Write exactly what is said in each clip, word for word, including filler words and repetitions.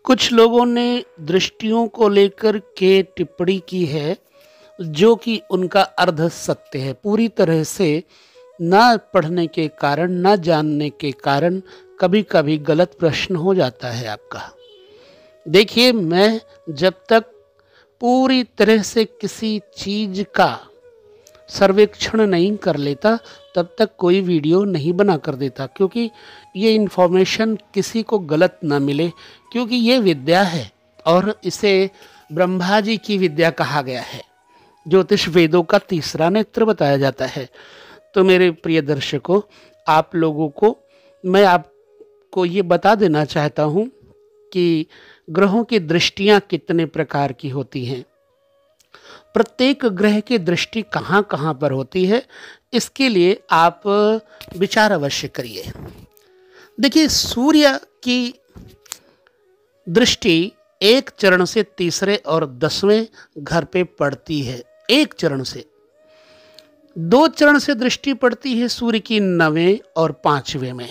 कुछ लोगों ने दृष्टियों को लेकर के टिप्पणी की है जो कि उनका अर्ध सत्य है। पूरी तरह से ना पढ़ने के कारण, ना जानने के कारण कभी कभी गलत प्रश्न हो जाता है आपका। देखिए, मैं जब तक पूरी तरह से किसी चीज का सर्वेक्षण नहीं कर लेता तब तक कोई वीडियो नहीं बना कर देता, क्योंकि ये इन्फॉर्मेशन किसी को गलत ना मिले, क्योंकि ये विद्या है और इसे ब्रह्मा जी की विद्या कहा गया है। ज्योतिष वेदों का तीसरा नेत्र बताया जाता है। तो मेरे प्रिय दर्शकों, आप लोगों को मैं आपको ये बता देना चाहता हूँ कि ग्रहों की दृष्टियाँ कितने प्रकार की होती हैं, प्रत्येक ग्रह की दृष्टि कहाँ कहाँ पर होती है, इसके लिए आप विचार अवश्य करिए। देखिए, सूर्य की दृष्टि एक चरण से तीसरे और दसवें घर पे पड़ती है। एक चरण से दो चरण से दृष्टि पड़ती है सूर्य की नवें और पांचवें में।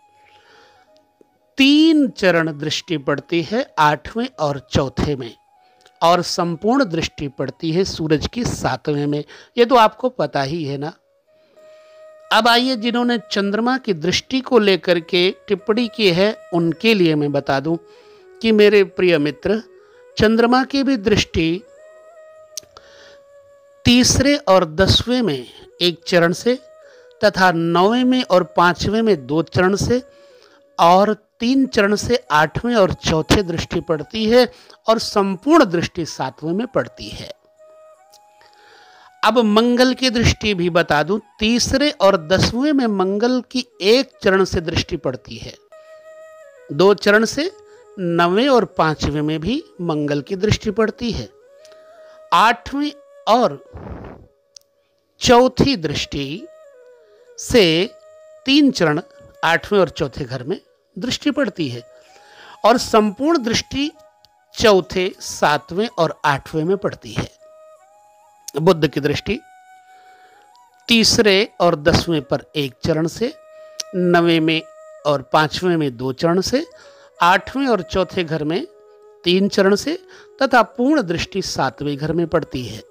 तीन चरण दृष्टि पड़ती है आठवें और चौथे में, और संपूर्ण दृष्टि पड़ती है सूरज की सातवें में। ये तो आपको पता ही है ना। अब आइए, जिन्होंने चंद्रमा की दृष्टि को लेकर के टिप्पणी की है उनके लिए मैं बता दूं कि मेरे प्रिय मित्र, चंद्रमा की भी दृष्टि तीसरे और दसवें में एक चरण से तथा नौवें में और पांचवें में दो चरण से और तीन चरण से आठवें और चौथे दृष्टि पड़ती है, और संपूर्ण दृष्टि सातवें में पड़ती है। अब मंगल की दृष्टि भी बता दूं, तीसरे और दसवें में मंगल की एक चरण से दृष्टि पड़ती है, दो चरण से नवें और पांचवें में भी मंगल की दृष्टि पड़ती है। आठवीं और चौथी दृष्टि से तीन चरण आठवें और चौथे घर में दृष्टि पड़ती है, और संपूर्ण दृष्टि चौथे, सातवें और आठवें में पड़ती है। बुध की दृष्टि तीसरे और दसवें पर एक चरण से, नवें में और पांचवें में दो चरण से, आठवें और चौथे घर में तीन चरण से तथा पूर्ण दृष्टि सातवें घर में पड़ती है।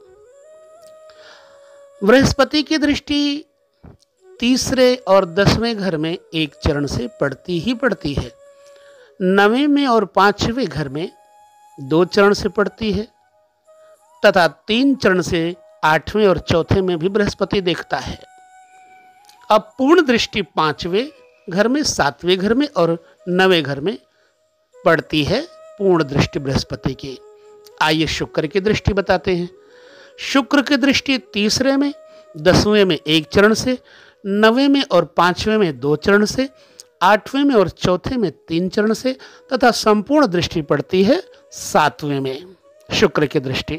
बृहस्पति की दृष्टि तीसरे और दसवें घर में एक चरण से पड़ती ही पड़ती है, नवें में और पांचवें घर में दो चरण से पड़ती है तथा तीन चरण से आठवें और चौथे में भी बृहस्पति देखता है। अब पूर्ण दृष्टि पांचवें घर में, सातवें घर में और नवें घर में पड़ती है पूर्ण दृष्टि बृहस्पति की। आइए शुक्र की दृष्टि बताते हैं। शुक्र की दृष्टि तीसरे में, दसवें में एक चरण से, नवें में और पांचवें में दो चरण से, आठवें में और चौथे में तीन चरण से तथा संपूर्ण दृष्टि पड़ती है सातवें में शुक्र की दृष्टि।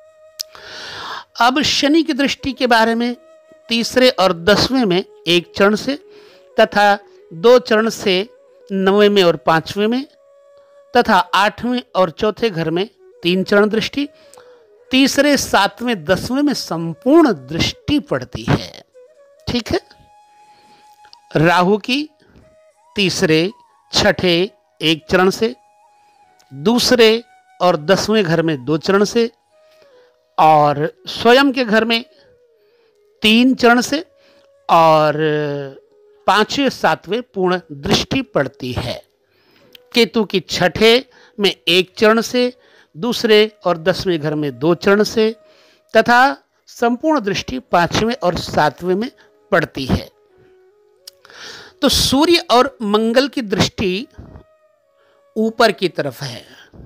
अब शनि की दृष्टि के बारे में, तीसरे और दसवें में एक चरण से तथा दो चरण से नवें में और पांचवें में तथा आठवें और चौथे घर में तीन चरण दृष्टि, तीसरे, सातवें, दसवें में संपूर्ण दृष्टि पड़ती है। ठीक है। राहु की तीसरे, छठे एक चरण से, दूसरे और दसवें घर में दो चरण से, और स्वयं के घर में तीन चरण से, और पांचवें, सातवें पूर्ण दृष्टि पड़ती है। केतु की छठे में एक चरण से, दूसरे और दसवें घर में दो चरण से तथा संपूर्ण दृष्टि पांचवें और सातवें में पड़ती है। तो सूर्य और मंगल की दृष्टि ऊपर की तरफ है।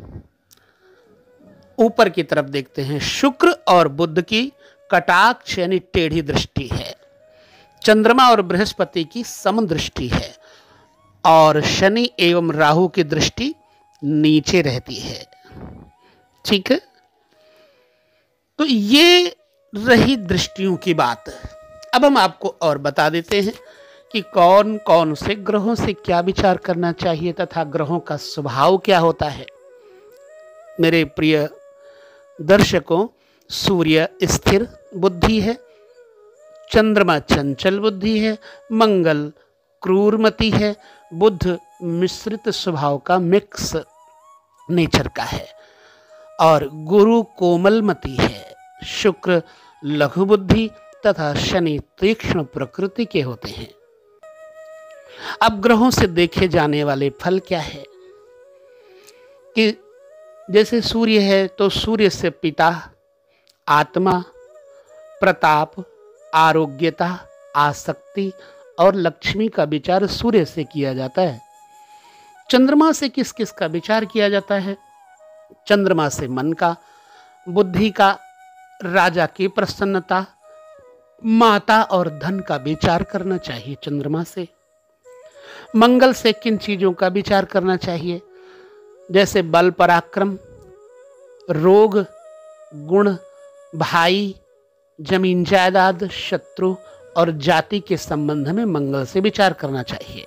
ऊपर की तरफ देखते हैं। शुक्र और बुध की कटाक्ष यानी टेढ़ी दृष्टि है। चंद्रमा और बृहस्पति की सम दृष्टि है, और शनि एवं राहु की दृष्टि नीचे रहती है। ठीक है। तो ये रही दृष्टियों की बात। अब हम आपको और बता देते हैं कि कौन कौन से ग्रहों से क्या विचार करना चाहिए तथा ग्रहों का स्वभाव क्या होता है। मेरे प्रिय दर्शकों, सूर्य स्थिर बुद्धि है, चंद्रमा चंचल बुद्धि है, मंगल क्रूरमति है, बुध मिश्रित स्वभाव का मिक्स नेचर का है और गुरु कोमलमती है, शुक्र लघु बुद्धि तथा शनि तीक्ष्ण प्रकृति के होते हैं। अब ग्रहों से देखे जाने वाले फल क्या है कि जैसे सूर्य है तो सूर्य से पिता, आत्मा, प्रताप, आरोग्यता, आसक्ति और लक्ष्मी का विचार सूर्य से किया जाता है। चंद्रमा से किस किस का विचार किया जाता है? चंद्रमा से मन का, बुद्धि का, राजा की प्रसन्नता, माता और धन का विचार करना चाहिए। चंद्रमा से मंगल से किन चीजों का विचार करना चाहिए? जैसे बल, पराक्रम, रोग, गुण, भाई, जमीन जायदाद, शत्रु और जाति के संबंध में मंगल से विचार करना चाहिए।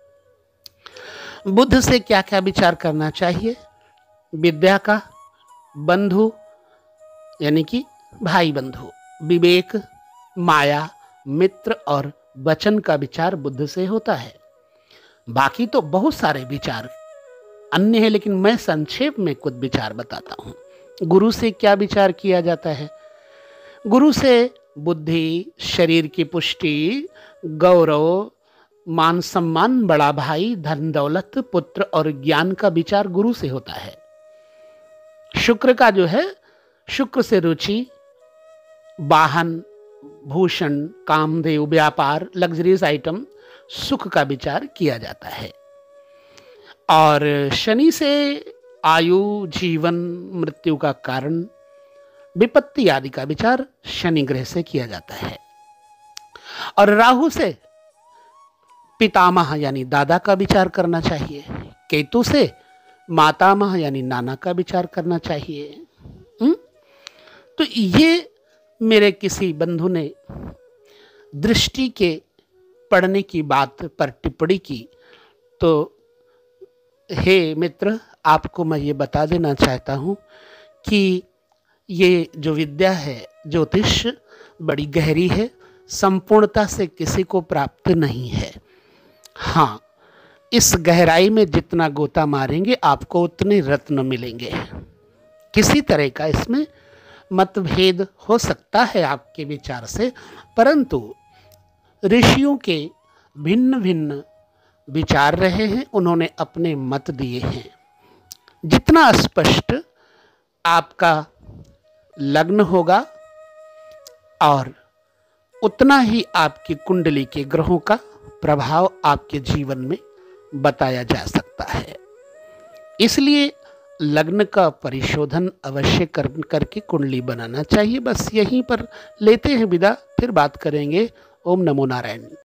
बुध से क्या क्या विचार करना चाहिए? विद्या का, बंधु यानी कि भाई बंधु, विवेक, माया, मित्र और वचन का विचार बुध से होता है। बाकी तो बहुत सारे विचार अन्य है, लेकिन मैं संक्षेप में कुछ विचार बताता हूं। गुरु से क्या विचार किया जाता है? गुरु से बुद्धि, शरीर की पुष्टि, गौरव, मान सम्मान, बड़ा भाई, धन दौलत, पुत्र और ज्ञान का विचार गुरु से होता है। शुक्र का जो है, शुक्र से रुचि, वाहन, भूषण, कामदेव, व्यापार, लग्जरीज आइटम, सुख का विचार किया जाता है। और शनि से आयु, जीवन, मृत्यु का कारण, विपत्ति आदि का विचार शनि ग्रह से किया जाता है। और राहु से पितामह यानी दादा का विचार करना चाहिए। केतु से मातामह यानी नाना का विचार करना चाहिए। हुँ? तो ये मेरे किसी बंधु ने दृष्टि के पढ़ने की बात पर टिप्पणी की, तो हे मित्र, आपको मैं ये बता देना चाहता हूँ कि ये जो विद्या है, ज्योतिष, बड़ी गहरी है, संपूर्णता से किसी को प्राप्त नहीं है। हाँ, इस गहराई में जितना गोता मारेंगे आपको उतने रत्न मिलेंगे। किसी तरह का इसमें मतभेद हो सकता है आपके विचार से, परंतु ऋषियों के भिन्न भिन्न विचार रहे हैं, उन्होंने अपने मत दिए हैं। जितना स्पष्ट आपका लग्न होगा और उतना ही आपकी कुंडली के ग्रहों का प्रभाव आपके जीवन में बताया जा सकता है। इसलिए लग्न का परिशोधन अवश्य कर करके कुंडली बनाना चाहिए। बस यहीं पर लेते हैं विदा, फिर बात करेंगे। ओम नमो नारायण।